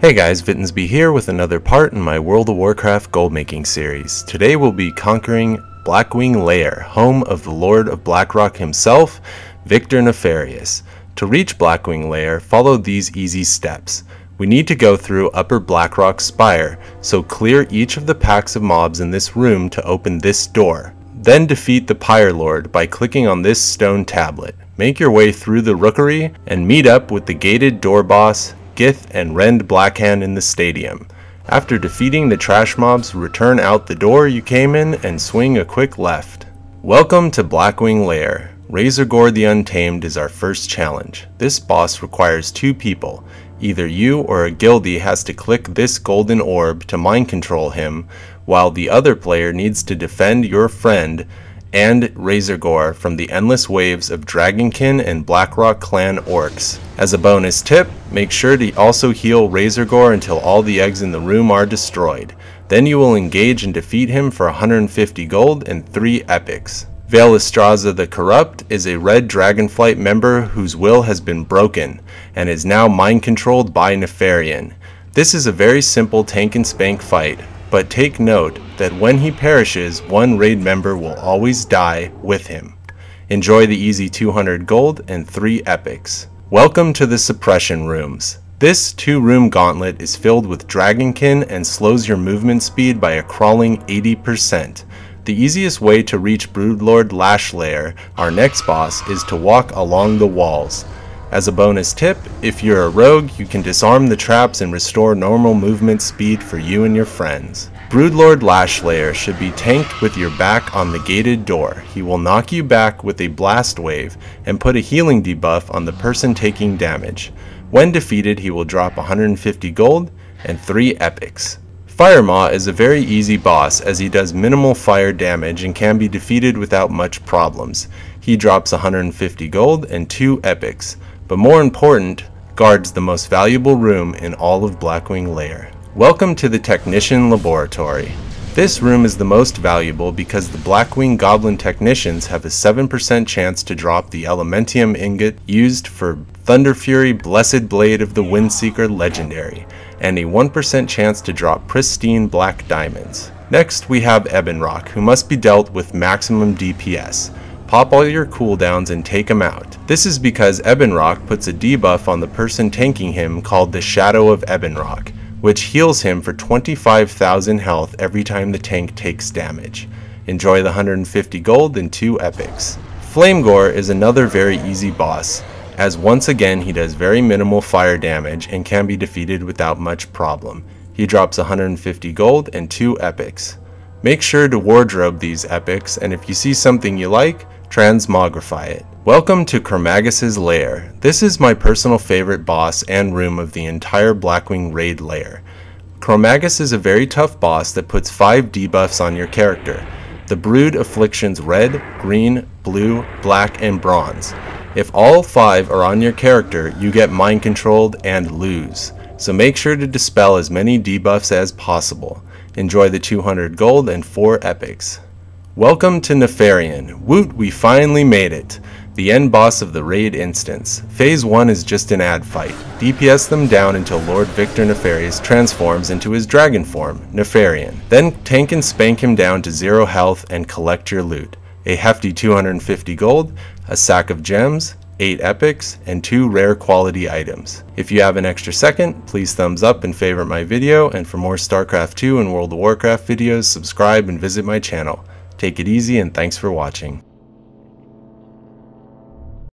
Hey guys, Vittensby here with another part in my World of Warcraft gold making series. Today we'll be conquering Blackwing Lair, home of the Lord of Blackrock himself, Victor Nefarious. To reach Blackwing Lair, follow these easy steps. We need to go through Upper Blackrock Spire, so clear each of the packs of mobs in this room to open this door. Then defeat the Pyre Lord by clicking on this stone tablet. Make your way through the Rookery and meet up with the gated door boss, Gith and Rend Blackhand in the stadium. After defeating the trash mobs, return out the door you came in and swing a quick left. Welcome to Blackwing Lair. Razorgore the Untamed is our first challenge. This boss requires two people. Either you or a guildie has to click this golden orb to mind control him, while the other player needs to defend your friend and Razorgore from the endless waves of Dragonkin and Blackrock clan orcs. As a bonus tip, make sure to also heal Razorgore until all the eggs in the room are destroyed. Then you will engage and defeat him for 150 gold and 3 epics. Valestraza the Corrupt is a red Dragonflight member whose will has been broken and is now mind controlled by Nefarian. This is a very simple tank and spank fight, but take note that when he perishes, one raid member will always die with him. Enjoy the easy 200 gold and 3 epics. Welcome to the Suppression Rooms. This 2-room gauntlet is filled with Dragonkin and slows your movement speed by a crawling 80%. The easiest way to reach Broodlord Lash Lair, our next boss, is to walk along the walls. As a bonus tip, if you're a rogue, you can disarm the traps and restore normal movement speed for you and your friends. Broodlord Lash Lair should be tanked with your back on the gated door. He will knock you back with a blast wave and put a healing debuff on the person taking damage. When defeated, he will drop 150 gold and 3 epics. Firemaw is a very easy boss as he does minimal fire damage and can be defeated without much problems. He drops 150 gold and 2 epics, but more important, guards the most valuable room in all of Blackwing Lair. Welcome to the Technician Laboratory. This room is the most valuable because the Blackwing Goblin Technicians have a 7% chance to drop the Elementium ingot used for Thunderfury Blessed Blade of the Windseeker Legendary, and a 1% chance to drop pristine black diamonds. Next we have Ebonrock, who must be dealt with maximum DPS. Pop all your cooldowns and take him out. This is because Ebonrock puts a debuff on the person tanking him called the Shadow of Ebonrock, which heals him for 25,000 health every time the tank takes damage. Enjoy the 150 gold and 2 epics. Flamegore is another very easy boss, as once again he does very minimal fire damage and can be defeated without much problem. He drops 150 gold and 2 epics. Make sure to wardrobe these epics, and if you see something you like, transmogrify it. Welcome to Chromagus's Lair. This is my personal favorite boss and room of the entire Blackwing raid lair. Chromagus is a very tough boss that puts 5 debuffs on your character. The Brood Afflictions Red, Green, Blue, Black, and Bronze. If all 5 are on your character, you get mind controlled and lose. So make sure to dispel as many debuffs as possible. Enjoy the 200 gold and 4 epics. Welcome to Nefarian. Woot, we finally made it. The end boss of the raid instance. Phase 1 is just an ad fight. DPS them down until Lord Victor Nefarious transforms into his dragon form, Nefarian. Then tank and spank him down to 0 health and collect your loot. A hefty 250 gold, a sack of gems, 8 epics, and 2 rare quality items. If you have an extra second, please thumbs up and favorite my video, and for more StarCraft 2 and World of Warcraft videos, subscribe and visit my channel. Take it easy and thanks for watching.